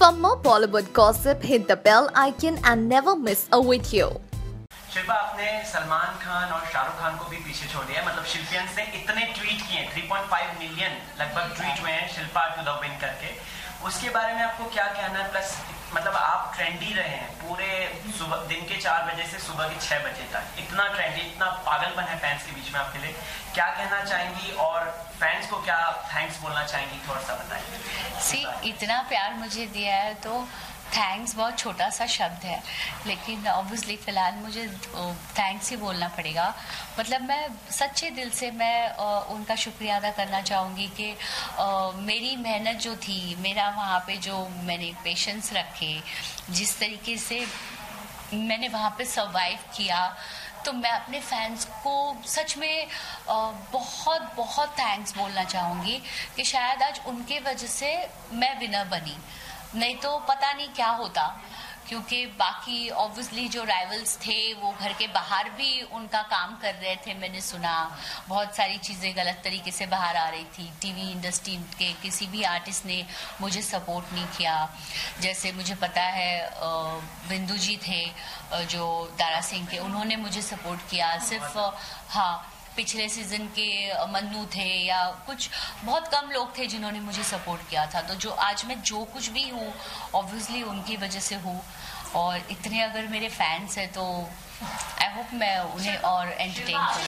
For more Bollywood gossip, hit the bell icon and never miss a video. Shilpa, आपने सलमान खान और शाहरुख खान को भी पीछे छोड़ दिया। मतलब शिल्पियंस ने इतने ट्वीट किए, 3.5 मिलियन लगभग ट्वीट हुए हैं शिल्पा टू द विन करके। उसके बारे में आपको क्या कहना है? प्लस मतलब आप ट्रेंडी रहे हैं पूरे सुबह, दिन के 4 बजे से सुबह के 6 बजे तक, इतना ट्रेंडी, इतना पागलपन है फैंस के बीच में आपके लिए। क्या कहना चाहेंगी और फैंस को क्या थैंक्स बोलना चाहेंगी, थोड़ा सा बताइए। इतना प्यार मुझे दिया है तो थैंक्स बहुत छोटा सा शब्द है, लेकिन ऑब्वियसली फ़िलहाल मुझे थैंक्स ही बोलना पड़ेगा। मतलब मैं सच्चे दिल से उनका शुक्रिया अदा करना चाहूँगी कि मेरी मेहनत जो थी, मेरा वहाँ पे जो मैंने पेशेंस रखे, जिस तरीके से मैंने वहाँ पे सर्वाइव किया, तो मैं अपने फैंस को सच में बहुत बहुत थैंक्स बोलना चाहूँगी कि शायद आज उनके वजह से मैं विनर बनी, नहीं तो पता नहीं क्या होता। क्योंकि बाकी ऑब्वियसली जो राइवल्स थे वो घर के बाहर भी उनका काम कर रहे थे। मैंने सुना बहुत सारी चीज़ें गलत तरीके से बाहर आ रही थी। टीवी इंडस्ट्री के किसी भी आर्टिस्ट ने मुझे सपोर्ट नहीं किया। जैसे मुझे पता है बिंदु जी थे जो दारा सिंह के, उन्होंने मुझे सपोर्ट किया। सिर्फ पिछले सीजन के मन्नू थे या कुछ बहुत कम लोग थे जिन्होंने मुझे सपोर्ट किया था। तो जो आज मैं जो कुछ भी हूँ ऑब्वियसली उनकी वजह से हूँ। और इतने अगर मेरे फैंस हैं तो आई होप मैं उन्हें और एंटरटेन करूँ।